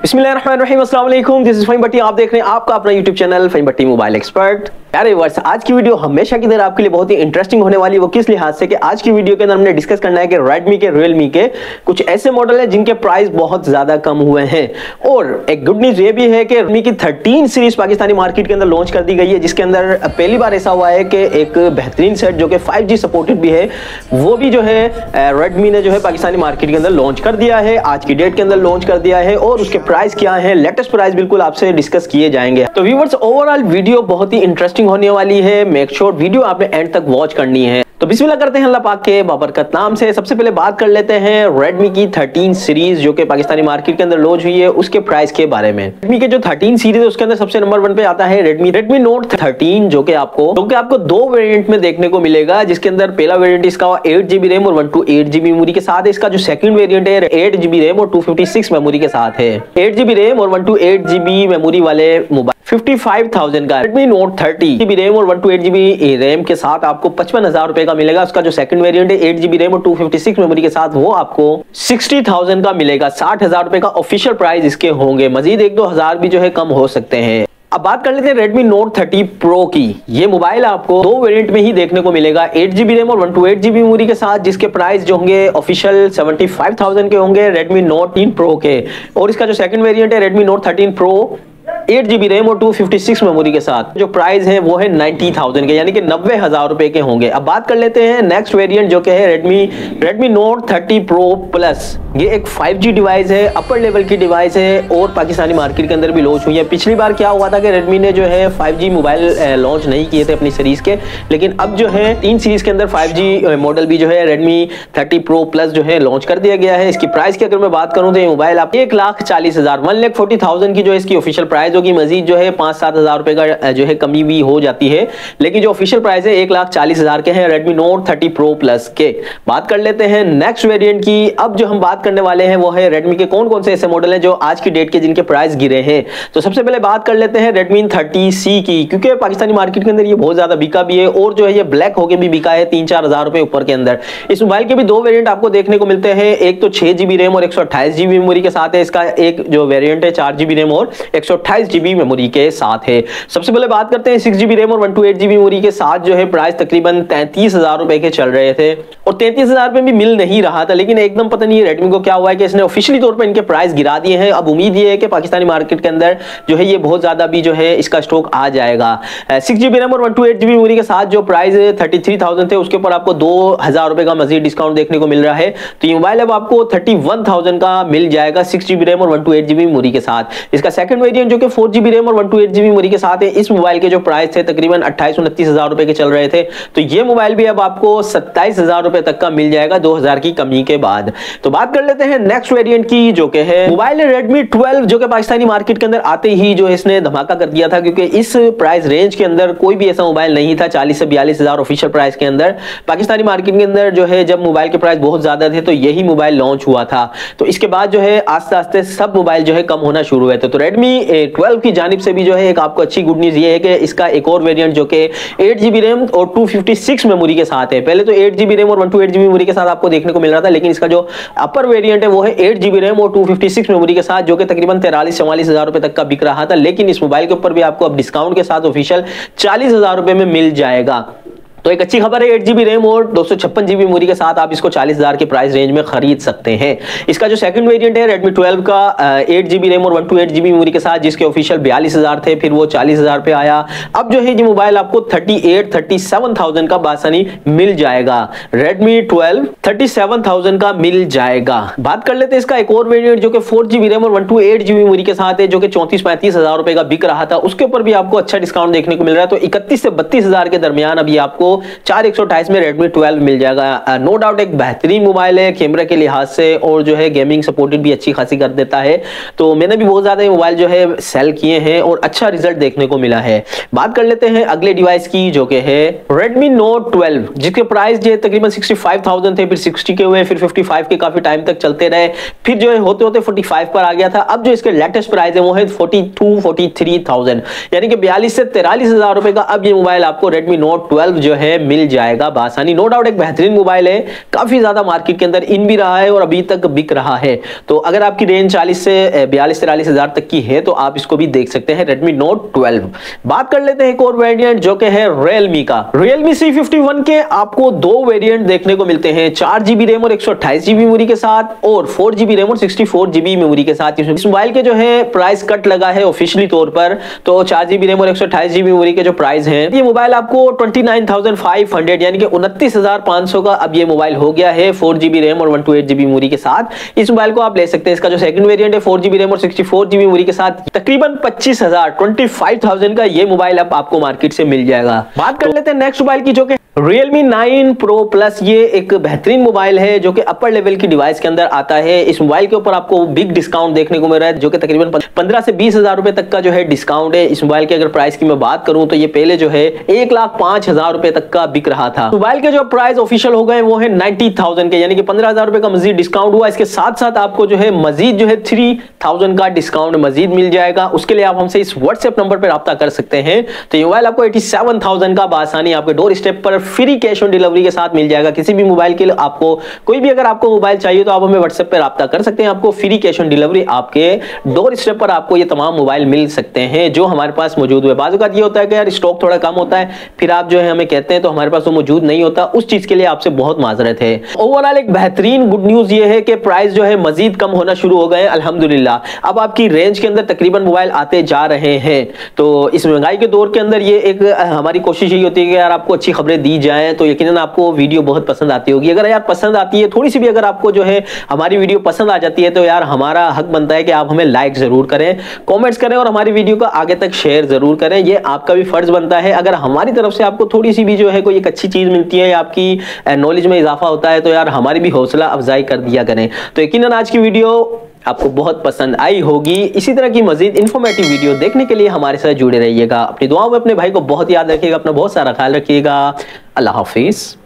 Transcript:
बिस्मिल्लाहिर्रहमानिर्रहीम, अस्सलाम वालेकुम। This is Faheem Bhatti. आप देख रहे हैं आपका अपना YouTube channel Faheem Bhatti mobile expert. प्यारे व्यूअर्स, आज की वीडियो हमेशा की तरह आपके लिए बहुत ही इंटरेस्टिंग होने वाली है। वो किस लिहाज से कि आज की वीडियो के अंदर हमने डिस्कस करना है कि Redmi के, Realme के कुछ ऐसे मॉडल है जिनके प्राइस बहुत ज्यादा कम हुए हैं। और एक गुड न्यूज ये भी है कि Redmi की 13 सीरीज पाकिस्तानी मार्केट के अंदर लॉन्च कर दी गई है, जिसके अंदर पहली बार ऐसा हुआ है कि एक बेहतरीन सेट जो कि 5G सपोर्टेड भी है, वो भी जो है Redmi ने जो है पाकिस्तानी मार्केट के अंदर लॉन्च कर दिया है। आज की डेट के अंदर लॉन्च कर दिया है और उसके प्राइस क्या है, लेटेस्ट प्राइस बिल्कुल आपसे डिस्कस किए जाएंगे। तो व्यूअर्स, ओवरऑल वीडियो बहुत ही इंटरेस्टिंग होने वाली है। मेक श्योर वीडियो आपने एंड तक वॉच करनी है। तो बिस्मिल्लाह करते हैं अल्लाह पाक के बाबरकत नाम से। सबसे पहले बात कर लेते हैं Redmi की 13 सीरीज जो कि पाकिस्तानी मार्केट के अंदर लॉन्च हुई है, उसके प्राइस के बारे में। Redmi के जो 13 सीरीज है उसके अंदर सबसे नंबर 1 पे आता है Redmi Note 13 जो कि आपको दो वेरिएंट में देखने को मिलेगा, जिसके अंदर पहला वेरिएंट इसका 8GB रैम और 128GB मेमोरी के साथ है। इसका जो सेकंड वेरिएंट है 8GB रैम और 256 मेमोरी के साथ है। 8GB रैम और 128GB मेमोरी वाले मोबाइल 55,000 का Redmi Note 30GB रैम और 128GB रैम के साथ आपको 55,000 रुपए का मिलेगा। उसका जो सेकंड वेरिएंट है 8GB रैम और 256 मेमोरी के साथ, वो आपको 60,000 का मिलेगा। 60,000 रुपए का ऑफिशियल प्राइस इसके होंगे। मजीद 1-2 हजार भी जो है कम हो सकते हैं। अब बात कर लेते हैं Redmi Note 30 Pro की। ये मोबाइल आपको दो वेरिएंट में ही देखने को मिलेगा, 8GB रैम और 128GB मेमोरी के साथ, जिसके प्राइस जो होंगे ऑफिशियल 75,000 के होंगे Redmi Note 13 Pro के। और इसका जो सेकंड वेरिएंट है Redmi Note 13 Pro 8GB RAM और 256 मेमोरी के साथ, जो प्राइस है वो है 90,000 के, यानी कि 90,000 रुपए के होंगे। अब बात कर लेते हैं नेक्स्ट वेरिएंट जो कि है Redmi Note 30 Pro Plus। ये एक 5G डिवाइस है, अपर लेवल की डिवाइस है और पाकिस्तानी मार्केट के अंदर भी लॉन्च हुई है। पिछली बार क्या हुआ था कि Redmi ने जो है 5G मोबाइल लॉन्च नहीं किए थे अपनी सीरीज के, लेकिन अब जो है 3 सीरीज के अंदर 5G मॉडल भी जो है Redmi 30 Pro Plus जो है लॉन्च कर दिया गया है। इसकी प्राइस की अगर मैं बात करूं तो ये मोबाइल आप 1,40,000 1,40,000 की जो इसकी ऑफिशियल प्राइस होगी। मजीद जो है 5-7 हजार रुपए का जो है कमी भी हो जाती है, लेकिन जो ऑफिशियल प्राइस है 1,40,000 के हैं Redmi Note 30 Pro Plus के। बात कर लेते हैं नेक्स्ट वेरिएंट की। अब जो हम बात करने वाले हैं वो है Redmi के कौन कौन से ऐसे मॉडल हैं जो आज की डेट के जिनके प्राइस गिरे हैं। तो सबसे पहले बात कर लेते हैं Redmi 30C की, क्योंकि पाकिस्तानी मार्केट के अंदर ये बहुत ज्यादा बिका भी है और जो है ये ब्लैक होके भी बिका है 3-4 हजार रुपए ऊपर के अंदर। इस मोबाइल के भी दो वेरिएंट आपको देखने को मिलते हैं। एक तो 6GB रैम और 128GB मेमोरी के साथ है। इसका एक जो वेरिएंट है 4GB रैम और 128GB मेमोरी के साथ है। सबसे पहले बात करते हैं 6GB रैम और 128GB मेमोरी के साथ, जो है प्राइस तकरीबन 33,000 रुपए के चल रहे थे और 33,000 रुपए भी मिल नहीं रहा था। लेकिन एकदम पता नहीं Redmi को क्या हुआ है कि इसने ऑफिशियली तौर पर इनके प्राइस गिरा दिए हैं। अब उम्मीद ये है कि पाकिस्तानी मार्केट के अंदर जो है ये बहुत ज्यादा भी जो है इसका स्टॉक आ जाएगा। 6GB रैम और 128GB मेमोरी के साथ जो प्राइस 33,000 थे, उसके ऊपर आपको 2,000 रुपए का मजीद डिस्काउंट देखने को मिल रहा है। तो ये मोबाइल अब आपको 31,000 का मिल जाएगा 6GB रैम और 128GB मेमोरी के साथ। इसका सेकंड वेरिएंट जो कि 4GB रैम और 128GB मेमोरी के साथ है, इस मोबाइल के जो प्राइस थे तकरीबन 28-29 हजार रुपए के चल रहे थे। तो ये मोबाइल भी अब आपको 27,000 रुपए तक का मिल जाएगा 2,000 की कमी के बाद। तो बात कर लेते हैं नेक्स्ट वेरिएंट की, जो कि है मोबाइल Redmi 12, जो कि पाकिस्तानी मार्केट के अंदर आते ही जो इसने धमाका कर दिया था, क्योंकि इस प्राइस रेंज के अंदर कोई भी ऐसा मोबाइल नहीं था। 40 से 42,000 ऑफिशियल प्राइस के अंदर पाकिस्तानी मार्केट के अंदर जो है जब मोबाइल के प्राइस बहुत ज्यादा थे तो यही मोबाइल लॉन्च हुआ था। तो इसके बाद जो है आस्ते आस्ते सब मोबाइल जो है कम होना शुरू हुए थे। तो Redmi 12 की जानिब से भी जो है एक आपको अच्छी गुड न्यूज ये है कि इसका एक और वेरिएंट जो कि 8GB रैम और 256 मेमोरी के साथ है। पहले तो 8GB रैम और 128GB मेमोरी के साथ आपको देखने को मिल रहा था, लेकिन इसका जो अपर वेरिएंट है वो है 8GB रैम और 256 मेमोरी के साथ, जो कि तकरीबन 43-44 हजार रुपए तक का बिक रहा था। लेकिन इस मोबाइल के ऊपर भी आपको अब डिस्काउंट के साथ ऑफिशियल 40,000 रुपए में मिल जाएगा। तो एक अच्छी खबर है, 8GB रैम और 256GB मेमोरी के साथ आप इसको 40,000 के प्राइस रेंज में खरीद सकते हैं। इसका जो सेकंड वेरिएंट है Redmi 12 का 8GB रैम और 128GB मेमोरी के साथ, जिसके ऑफिशियल 42,000 थे, फिर वो 40,000 पे आया। अब जो है ये मोबाइल आपको 37,000 का बासानी मिल जाएगा। Redmi 12 37,000 का मिल जाएगा। बात कर लेते हैं इसका एक और वेरिएंट जो कि 4GB रैम और 128GB मेमोरी के साथ है, जो कि 34-35 हजार रुपए का बिक रहा था। उसके ऊपर भी आपको अच्छा डिस्काउंट देखने को मिल रहा है। तो 31 से 32 हजार के दरमियान अभी आपको 4128 में Redmi 12 मिल जाएगा। नो डाउट एक बेहतरीन मोबाइल है कैमरा के लिहाज से, और जो है गेमिंग सपोर्टेड भी अच्छी खासी कर देता है। तो मैंने भी बहुत ज्यादा मोबाइल जो है सेल किए हैं और अच्छा रिजल्ट देखने को मिला है। बात कर लेते हैं अगले डिवाइस की, जो कि है Redmi Note 12, जिसके प्राइस जो है तकरीबन 65,000 थे, फिर 60 के हुए, फिर 55 के काफी टाइम तक चलते रहे, फिर जो है होते होते 45 पर आ गया था। अब जो इसके लेटेस्ट प्राइस है वो है 42-43,000, यानी कि 42 से 43 हजार रुपए का अब ये मोबाइल आपको Redmi Note 12 जो है है मिल जाएगा आसानी। नो डाउट एक बेहतरीन मोबाइल है, काफी ज्यादा मार्केट के अंदर इन भी रहा है और अभी तक बिक रहा है। तो अगर आपकी रेंज 40 से 42-43 हजार तक की है तो आप इसको भी देख सकते हैं, Redmi Note 12। बात कर लेते हैं एक और वेरिएंट जो कि है Realme का। Realme C51 के आपको दो वेरिएंट देखने को मिलते हैं, 4GB रैम और 128GB मेमोरी के साथ, और 4GB रैम और 64GB मेमोरी के साथ। इस मोबाइल के जो है प्राइस कट लगा है ऑफिशियली तौर पर, तो 4GB रैम और 128GB मेमोरी के जो प्राइस है, ये मोबाइल आपको 29,500 यानी कि 29,500 का अब ये मोबाइल हो गया है, 4GB रैम और 128GB मेमोरी के साथ। इस मोबाइल को आप ले सकते हैं। इसका जो सेकंड वेरिएंट है 4GB रैम और 64GB मेमोरी के साथ, तकरीबन 25,000 का ये मोबाइल अब आपको मार्केट से मिल जाएगा। बात कर लेते हैं नेक्स्ट मोबाइल की जो कि Realme 9 Pro Plus। ये एक बेहतरीन मोबाइल है जो कि अपर लेवल की डिवाइस के अंदर आता है। इस मोबाइल के ऊपर आपको बिग डिस्काउंट देखने को मिल रहा है जो कि तकरीबन 15 से 20 हजार रुपए तक का जो है डिस्काउंट है। इस मोबाइल के अगर प्राइस की मैं बात करूं तो ये पहले जो है 1,05,000 रुपए तक का बिक रहा था। मोबाइल के जो प्राइस ऑफिशियल हो गए वो है 90,000 के, यानी कि 15,000 रुपए का मजीद डिस्काउंट हुआ। इसके साथ साथ आपको जो है मजीद जो है 3,000 का डिस्काउंट मजीद मिल जाएगा। उसके लिए आप हमसे इस व्हाट्सएप नंबर पर रब्ता कर सकते हैं। तो ये मोबाइल आपको 87,000 का आसानी आपके डोर स्टेप पर फ्री कैश ऑन डिलीवरी के साथ मिल जाएगा। किसी भी मोबाइल के लिए आपको कोई भी अगर आपको मोबाइल चाहिए तो आप हमें व्हाट्सएप पर रब्ता कर सकते हैं। आपको फ्री कैश ऑन डिलीवरी आपके डोर स्टेप पर आपको ये तमाम मोबाइल मिल सकते हैं जो हमारे पास मौजूद है। बाज़ औक़ात ये होता है कि यार स्टॉक थोड़ा कम होता है, फिर आप जो है हमें कहते हैं तो हमारे पास वो मौजूद नहीं होता, उस चीज के लिए आपसे बहुत माजरत है। ओवरऑल एक बेहतरीन गुड न्यूज ये है कि प्राइस जो है मजीद कम होना शुरू हो गए अल्हम्दुलिल्लाह। अब आपकी रेंज के अंदर तकरीबन मोबाइल आते जा रहे हैं। तो इस महंगाई के दौर के अंदर ये एक हमारी कोशिश यही होती है कि यार आपको अच्छी खबरें दी जाएं, तो यकीनन आपको वीडियो बहुत पसंद आती होगी। अगर यार पसंद आती है थोड़ी सी भी, अगर आपको जो है हमारी वीडियो पसंद आ जाती है तो यार हमारा हक बनता है कि आप हमें लाइक जरूर करें, कमेंट्स करें और हमारी वीडियो को आगे तक शेयर जरूर करें। ये आपका भी फर्ज बनता है। अगर हमारी तरफ से आपको थोड़ी सी भी जो है कोई एक अच्छी चीज मिलती है या आपकी नॉलेज में इजाफा होता है तो यार हमारी भी हौसला अफजाई कर दिया करें। तो यकीनन आज की वीडियो आपको बहुत पसंद आई होगी। इसी तरह की मजीद इंफॉर्मेटिव वीडियो देखने के लिए हमारे साथ जुड़े रहिएगा। अपनी दुआओं में अपने भाई को बहुत याद रखिएगा, अपना बहुत सारा ख्याल रखिएगा। अल्लाह हाफिज।